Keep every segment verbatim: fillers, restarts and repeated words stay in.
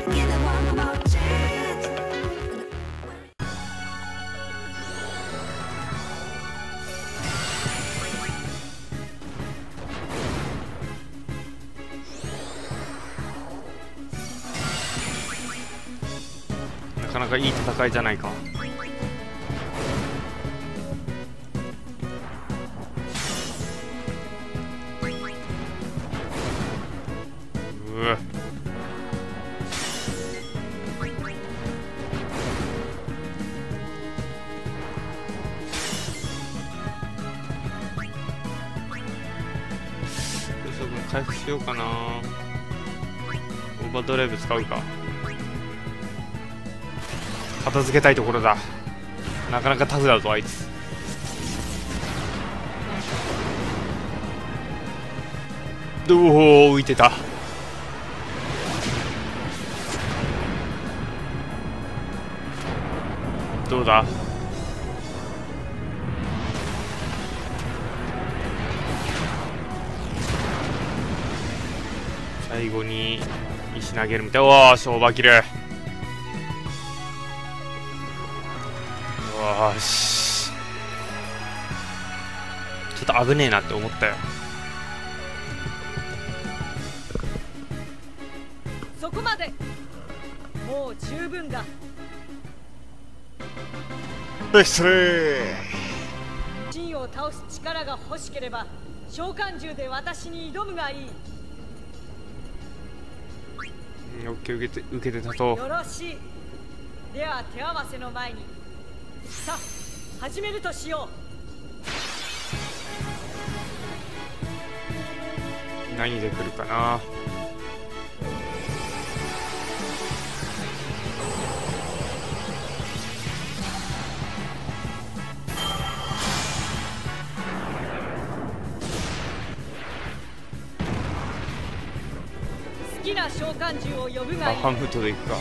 なかなかいい戦いじゃないか。うわ回復しようかな。オーバードライブ使うか。片付けたいところだ。なかなかタフだぞあいつ。どう浮いてた。どうだ。最後に石投げるみたい。おお勝負切る。よし、ちょっと危ねえなって思ったよ。 そこまで。もう十分だ。 よしそれ。 陣を倒す力が欲しければ召喚獣で私に挑むがいい。 オッケー、受けて受けてたと。 よろしい。では手合わせの前にさあ始めるとしよう。何で来るかな。 好きな召喚獣を呼ぶがいい。 バッハンフットでいくか。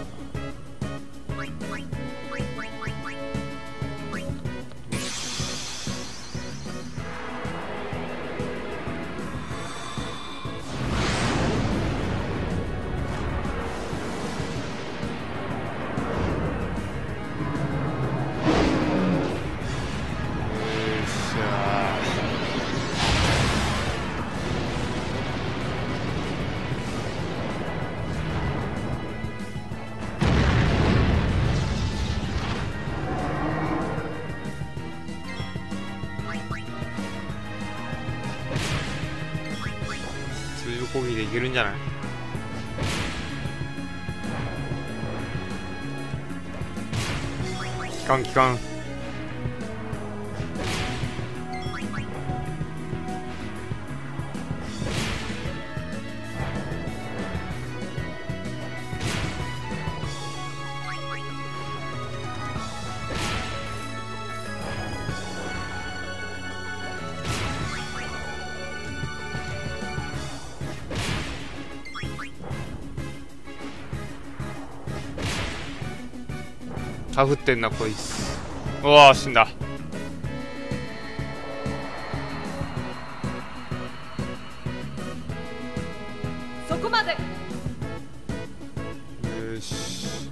攻撃でいけるんじゃない。機関機関。タフってんなこいつ。うわー死んだ。 そこまで。 よし。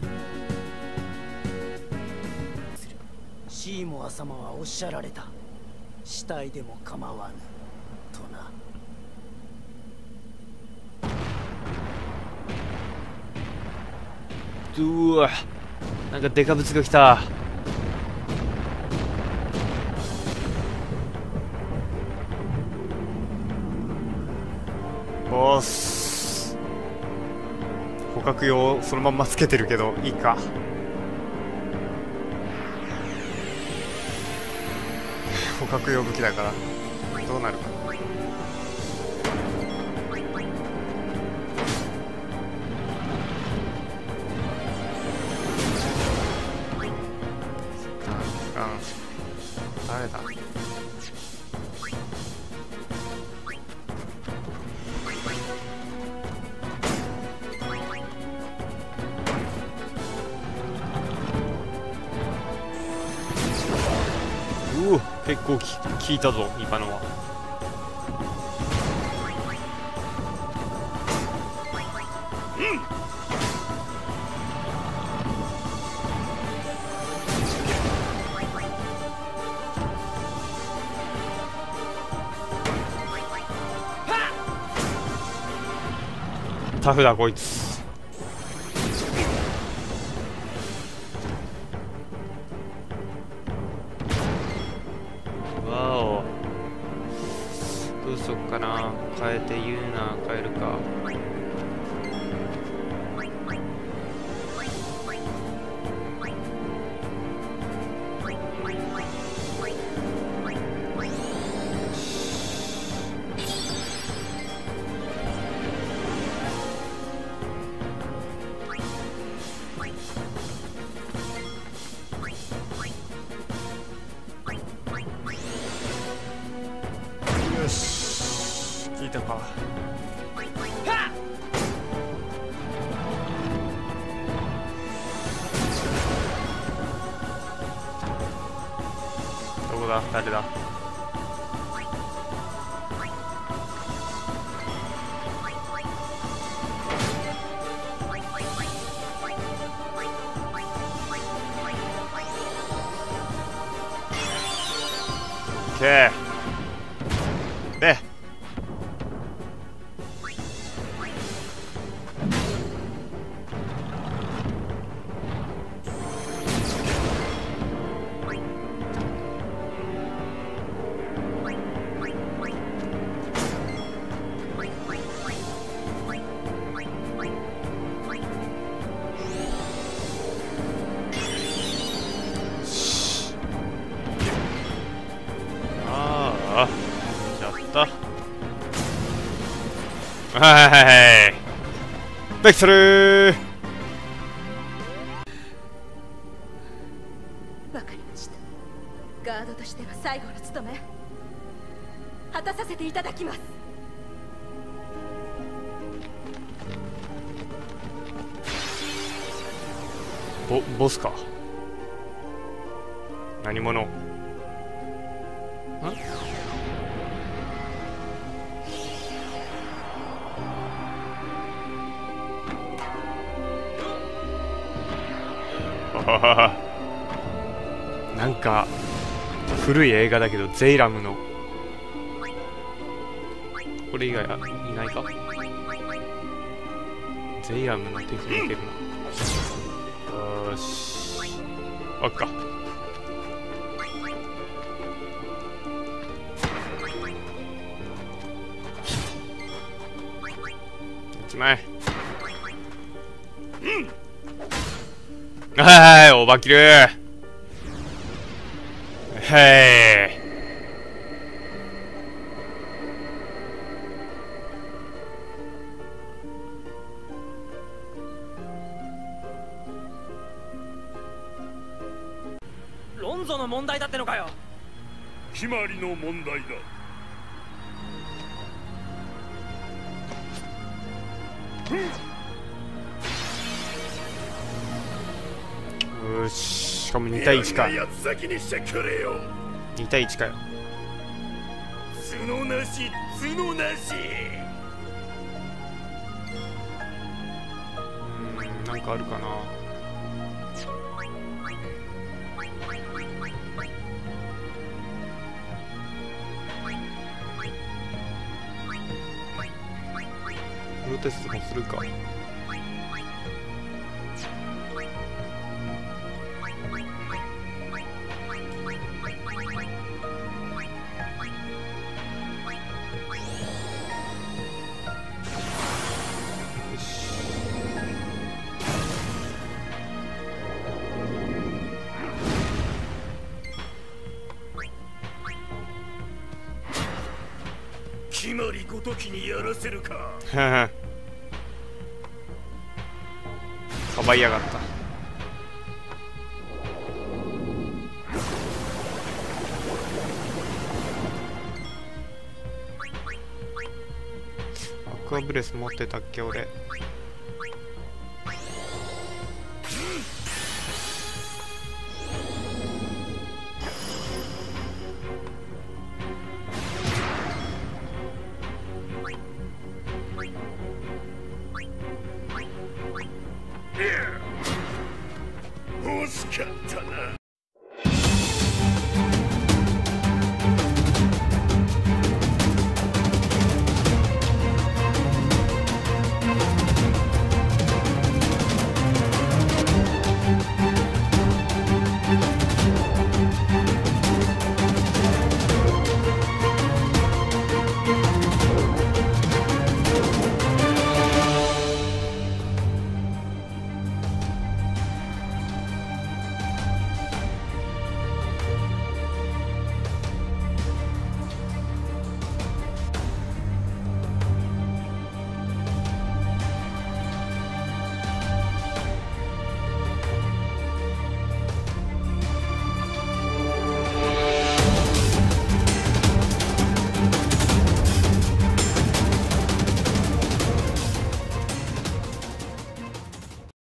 シーモア様はおっしゃられた。死体でも構わぬとな。 うわなんかデカブツが来た。おーす。捕獲用そのまんまつけてるけどいいか。捕獲用武器だからどうなるか。誰だ。うお結構き効いたぞ今のは。 タフだこいつ。わお、どうしよっかな。変えて言うな。変えるか。よし、聞いたか。どこだ、誰だ。オッケーで、ああ、やった。はい、ベクトルー。 わかりました。ガードとしての最後の務め果たさせていただきます。 ボボスか。何者？ん？なんか古い映画だけど、ゼイラムのこれ以外はいないか。ゼイラムの敵にいけるな。よし、あっか。一枚。はい、オーバーキル。はい。 ロンゾの問題だってのかよ。 決まりの問題だ。 よし、しかもにたいいちか。 やつ先にしてくれよ。 にたいいちかよ。 角なし、角なし。 うーん、なんかあるかな。プロテストもするか。 決まりごときにやらせるか。 かばいやがった。アクアブレス持ってたっけ俺。 惜しかったな。